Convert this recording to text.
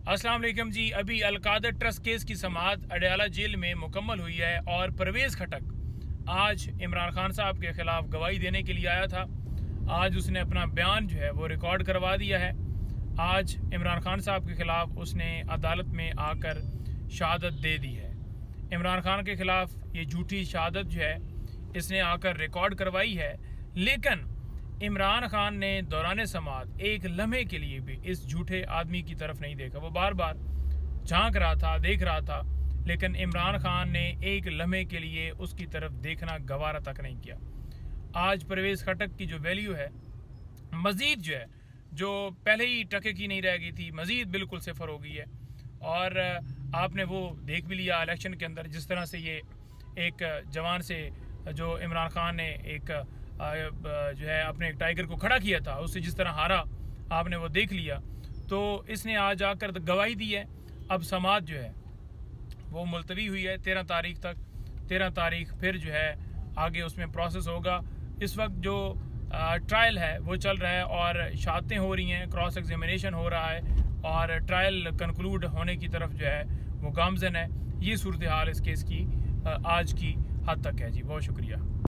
अस्सलाम वालेकुम जी। अभी अलकादर ट्रस्ट केस की समाअत अडियाला जेल में मुकम्मल हुई है और परवेज़ खटक आज इमरान खान साहब के ख़िलाफ़ गवाही देने के लिए आया था। आज उसने अपना बयान जो है वो रिकॉर्ड करवा दिया है। आज इमरान खान साहब के ख़िलाफ़ उसने अदालत में आकर शहादत दे दी है। इमरान खान के ख़िलाफ़ ये झूठी शहादत जो है इसने आकर रिकॉर्ड करवाई है, लेकिन इमरान खान ने दौरान समाअत एक लम्हे के लिए भी इस झूठे आदमी की तरफ नहीं देखा। वो बार बार झांक रहा था, देख रहा था, लेकिन इमरान खान ने एक लम्हे के लिए उसकी तरफ देखना गवारा तक नहीं किया। आज परवेज़ खटक की जो वैल्यू है मज़ीद जो है, जो पहले ही टके की नहीं रह गई थी, मज़ीद बिल्कुल सिफर हो गई है। और आपने वो देख भी लिया इलेक्शन के अंदर, जिस तरह से ये एक जवान से जो इमरान खान ने एक जो है अपने एक टाइगर को खड़ा किया था, उससे जिस तरह हारा आपने वो देख लिया। तो इसने आज आकर गवाही दी है। अब समाअत जो है वो मुलतवी हुई है 13 तारीख तक। 13 तारीख फिर जो है आगे उसमें प्रोसेस होगा। इस वक्त जो ट्रायल है वो चल रहा है और शहादतें हो रही हैं, क्रॉस एग्जामिनेशन हो रहा है और ट्रायल कंक्लूड होने की तरफ जो है वो गामजन है। ये सूरत हाल इस केस की आज की हद तक है जी। बहुत शुक्रिया।